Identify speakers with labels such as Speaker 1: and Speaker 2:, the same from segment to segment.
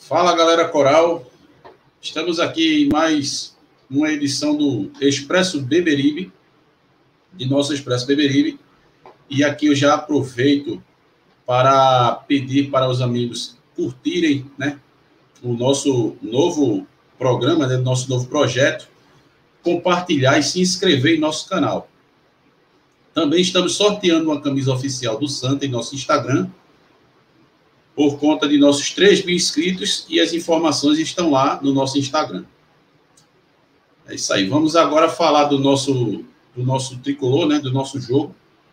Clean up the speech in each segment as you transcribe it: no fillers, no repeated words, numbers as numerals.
Speaker 1: Fala, galera coral. Estamos aqui em mais uma edição do Expresso Beberibe, de nosso Expresso Beberibe. E aqui eu já aproveito para pedir para os amigos curtirem, né, o nosso novo programa, né, nosso novo projeto, compartilhar e se inscrever em nosso canal. Também estamos sorteando uma camisa oficial do Santa em nosso Instagram, por conta de nossos 3.000 inscritos, e as informações estão lá no nosso Instagram. É isso aí. Vamos agora falar do nosso tricolor, né, do nosso jogo,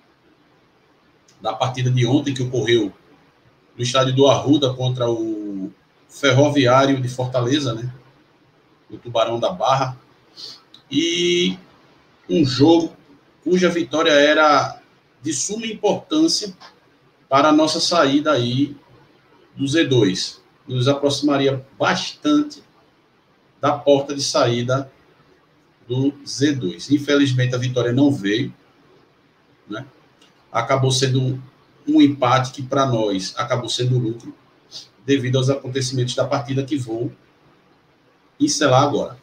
Speaker 1: da partida de ontem que ocorreu no estádio do Arruda contra o Ferroviário de Fortaleza, né, o Tubarão da Barra, e um jogo cuja vitória era de suma importância para a nossa saída aí do Z2. Nos aproximaria bastante da porta de saída do Z2. Infelizmente, a vitória não veio, né? Acabou sendo um empate que, para nós, acabou sendo lucro, devido aos acontecimentos da partida que vou encelar agora.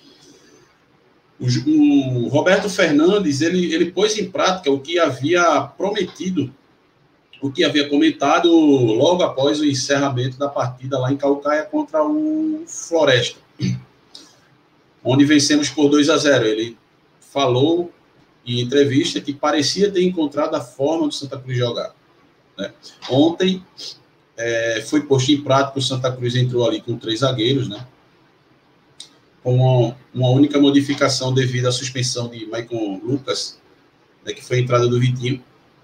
Speaker 1: O Roberto Fernandes, ele pôs em prática o que havia prometido, o que havia comentado logo após o encerramento da partida lá em Caucaia contra o Floresta, onde vencemos por 2-0. Ele falou em entrevista que parecia ter encontrado a forma do Santa Cruz jogar, né? Ontem foi posto em prática, o Santa Cruz entrou ali com 3 zagueiros, né? Com uma única modificação devido à suspensão de Maicon Lucas, né, que foi a entrada do Vitinho.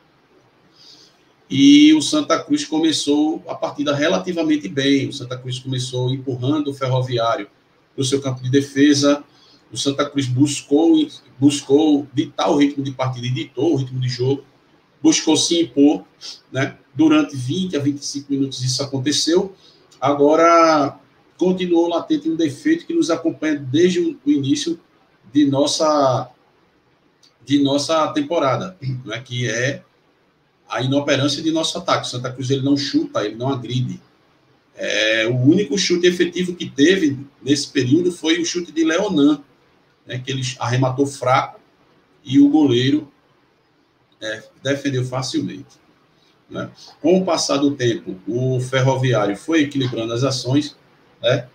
Speaker 1: E o Santa Cruz começou a partida relativamente bem. O Santa Cruz começou empurrando o Ferroviário para o seu campo de defesa. O Santa Cruz buscou ditar o ritmo de partida e ditou o ritmo de jogo. Buscou se impor, né? Durante 20 a 25 minutos isso aconteceu. Agora continuou latente um defeito que nos acompanha desde o início de nossa temporada, né? Que é a inoperância de nosso ataque. O Santa Cruz ele não chuta, ele não agride. O único chute efetivo que teve nesse período foi o chute de Leonan, né, que ele arrematou fraco e o goleiro defendeu facilmente, né? Com o passar do tempo, o Ferroviário foi equilibrando as ações, né?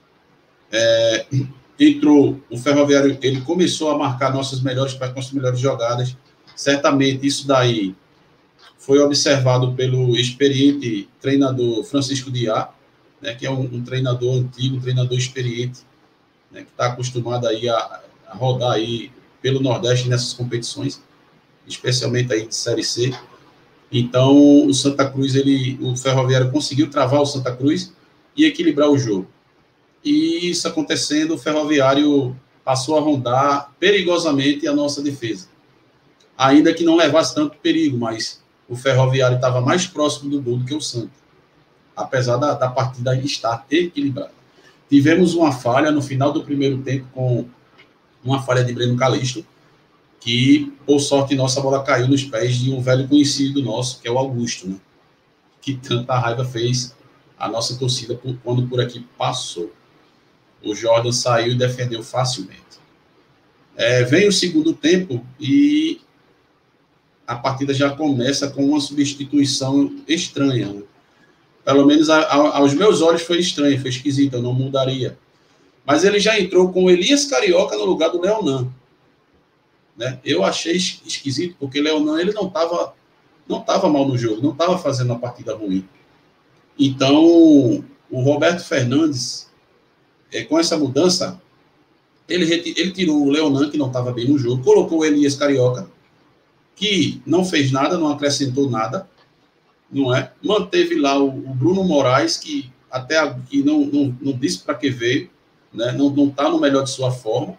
Speaker 1: Entrou o Ferroviário, ele começou a marcar nossas melhores jogadas. Certamente isso daí foi observado pelo experiente treinador Francisco Diá, né, que é um treinador antigo, um treinador experiente, né, que está acostumado aí a rodar aí pelo Nordeste nessas competições, especialmente aí de Série C. Então, o Santa Cruz, o Ferroviário conseguiu travar o Santa Cruz e equilibrar o jogo. E isso acontecendo, o Ferroviário passou a rondar perigosamente a nossa defesa. Ainda que não levasse tanto perigo, mas o Ferroviário estava mais próximo do gol do que o Santa, apesar da partida estar equilibrada. Tivemos uma falha no final do primeiro tempo, com uma falha de Breno Calixto, que, por sorte nossa, a bola caiu nos pés de um velho conhecido nosso, que é o Augusto, né? Que tanta raiva fez a nossa torcida quando por aqui passou. O Jordan saiu e defendeu facilmente. Vem o segundo tempo e a partida já começa com uma substituição estranha, né? Pelo menos aos meus olhos foi estranho, foi esquisito, eu não mudaria. Mas ele já entrou com o Elias Carioca no lugar do Leonan, né? Eu achei esquisito, porque o Leonan ele não estava mal no jogo, não estava fazendo uma partida ruim. Então, o Roberto Fernandes, com essa mudança, ele tirou o Leonan, que não estava bem no jogo, colocou o Elias Carioca, que não fez nada, não acrescentou nada, não é? Manteve lá o Bruno Moraes, que até aqui não disse para que veio, né? Não está no melhor de sua forma.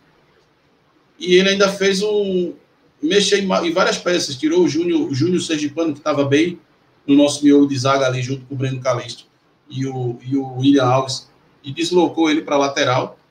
Speaker 1: E ele ainda fez mexer em várias peças, tirou o Júnior Sergipano, que estava bem no nosso miolo de zaga ali, junto com o Breno Calixto e o William Alves, e deslocou ele para a lateral.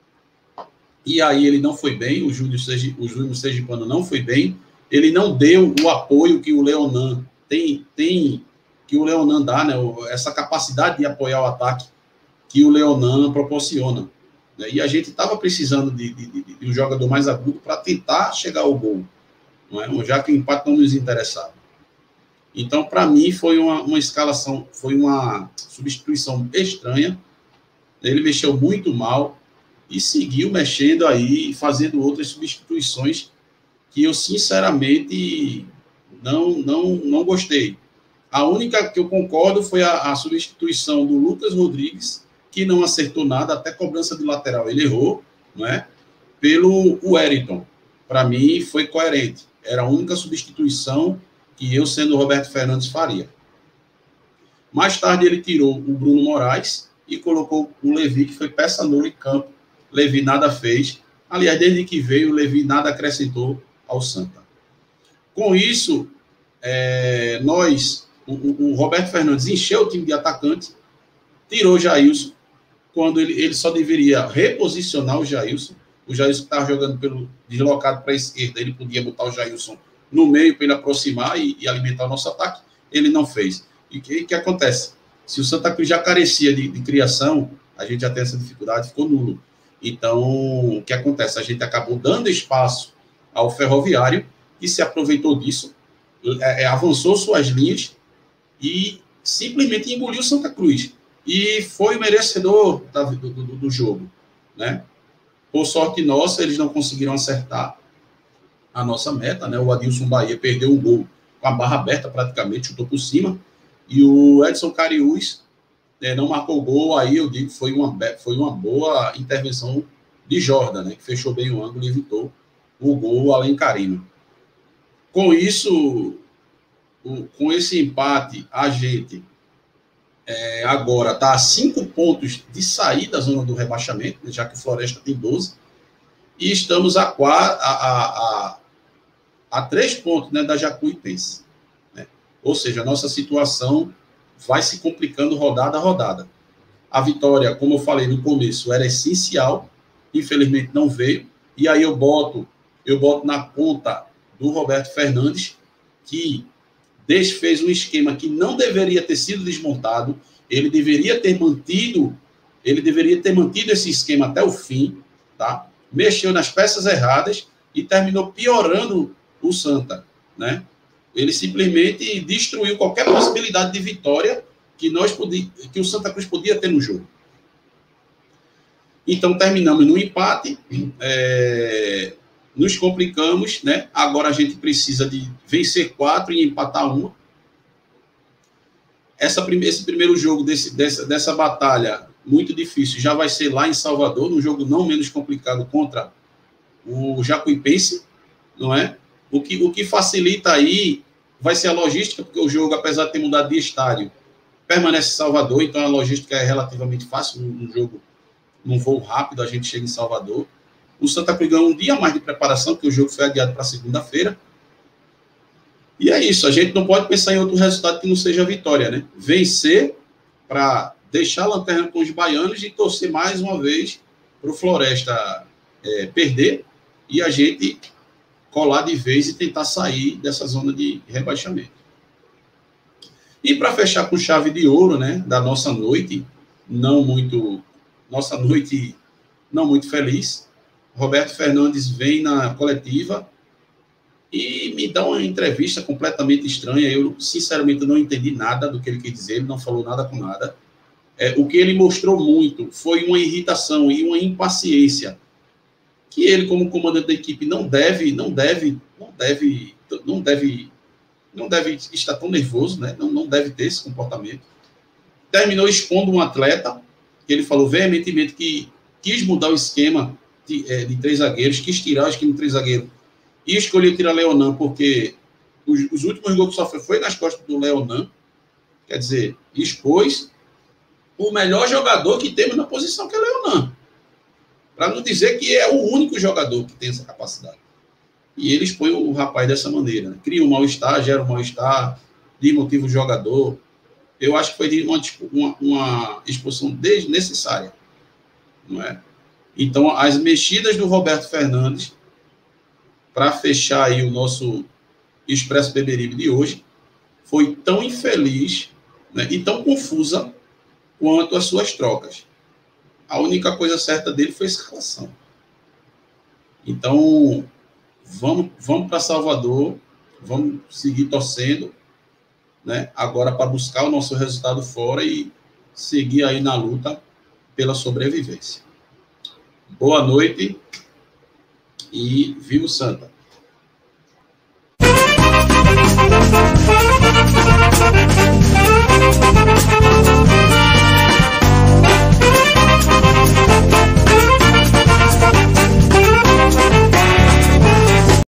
Speaker 1: E aí ele não foi bem, o Júnior Sergipano não foi bem, ele não deu o apoio que o Leonan que o Leonan dá, né? Essa capacidade de apoiar o ataque. que o Leonan proporciona, né? E a gente estava precisando de um jogador mais agudo para tentar chegar ao gol, não é? Já que o empate não nos interessava. Então, para mim, foi uma escalação, foi uma substituição estranha. Ele mexeu muito mal e seguiu mexendo aí, fazendo outras substituições que eu, sinceramente, não gostei. A única que eu concordo foi a substituição do Lucas Rodrigues, que não acertou nada, até cobrança de lateral ele errou, não é? Pelo Wellington. Para mim, foi coerente. Era a única substituição que eu, sendo o Roberto Fernandes, faria. Mais tarde, ele tirou o Bruno Moraes e colocou o Levi, que foi peça nula em campo. Levi nada fez. Aliás, desde que veio, o Levi nada acrescentou ao Santa. Com isso, o Roberto Fernandes encheu o time de atacante, tirou o Jailson, quando ele só deveria reposicionar o Jailson. O Jailson estava jogando deslocado para a esquerda, ele podia botar o Jailson no meio para ele aproximar e alimentar o nosso ataque. Ele não fez. E o que acontece? Se o Santa Cruz já carecia de criação, a gente já tem essa dificuldade, ficou nulo. Então, o que acontece? A gente acabou dando espaço ao Ferroviário, que se aproveitou disso, avançou suas linhas e simplesmente engoliu o Santa Cruz. E foi o merecedor do jogo, né? Por sorte nossa, eles não conseguiram acertar a nossa meta, né? O Adilson Bahia perdeu um gol com a barra aberta praticamente, chutou por cima, e o Edson Cariús não marcou gol. Aí eu digo que foi uma boa intervenção de Jordan, né? Que fechou bem o ângulo e evitou o gol alencarino. Com isso, com esse empate, a gente agora está a 5 pontos de sair da zona do rebaixamento, já que o Floresta tem 12, e estamos a 3 pontos, né, da Jacuipense, né? Ou seja, a nossa situação vai se complicando rodada a rodada. A vitória, como eu falei no começo, era essencial, infelizmente não veio, e aí eu boto na conta do Roberto Fernandes, que desfez um esquema que não deveria ter sido desmontado. Ele deveria ter mantido esse esquema até o fim, tá? Mexeu nas peças erradas e terminou piorando o Santa, né? Ele simplesmente destruiu qualquer possibilidade de vitória que o Santa Cruz podia ter no jogo. Então, terminamos no empate, nos complicamos, né? Agora a gente precisa de vencer 4 e empatar 1. Esse primeiro jogo dessa batalha muito difícil já vai ser lá em Salvador, num jogo não menos complicado contra o Jacuipense, não é? O que facilita aí vai ser a logística, porque o jogo, apesar de ter mudado de estádio, permanece em Salvador, então a logística é relativamente fácil. No jogo, num voo rápido, a gente chega em Salvador. O Santa Cruz ganhou um dia mais de preparação, porque o jogo foi adiado para segunda-feira. E é isso, a gente não pode pensar em outro resultado que não seja a vitória, né? Vencer para deixar a lanterna com os baianos e torcer mais uma vez para o Floresta perder e a gente colar de vez e tentar sair dessa zona de rebaixamento. E para fechar com chave de ouro, né, da nossa noite não muito feliz, Roberto Fernandes vem na coletiva e me dá uma entrevista completamente estranha. Eu, sinceramente, não entendi nada do que ele quis dizer, ele não falou nada com nada. O que ele mostrou muito foi uma irritação e uma impaciência que ele, como comandante da equipe, não deve estar tão nervoso, né? Não deve ter esse comportamento. Terminou expondo um atleta, que ele falou veementemente que quis mudar o esquema de 3 zagueiros, quis tirar o esquema de 3 zagueiros e escolheu tirar Leonan, porque os últimos gols que sofreu foi nas costas do Leonan. Quer dizer, expôs o melhor jogador que temos na posição, que é Leonan. Para não dizer que é o único jogador que tem essa capacidade. E ele expõe o rapaz dessa maneira, né? Cria um mal-estar, gera um mal-estar, desmotiva o jogador. Eu acho que foi uma expulsão desnecessária, não é? Então, as mexidas do Roberto Fernandes, para fechar aí o nosso Expresso Beberibe de hoje, foi tão infeliz, né, e tão confusa quanto as suas trocas. a única coisa certa dele foi a escalação. Então, vamos para Salvador, vamos seguir torcendo, né? Agora para buscar o nosso resultado fora e seguir aí na luta pela sobrevivência. Boa noite e viva o Santa!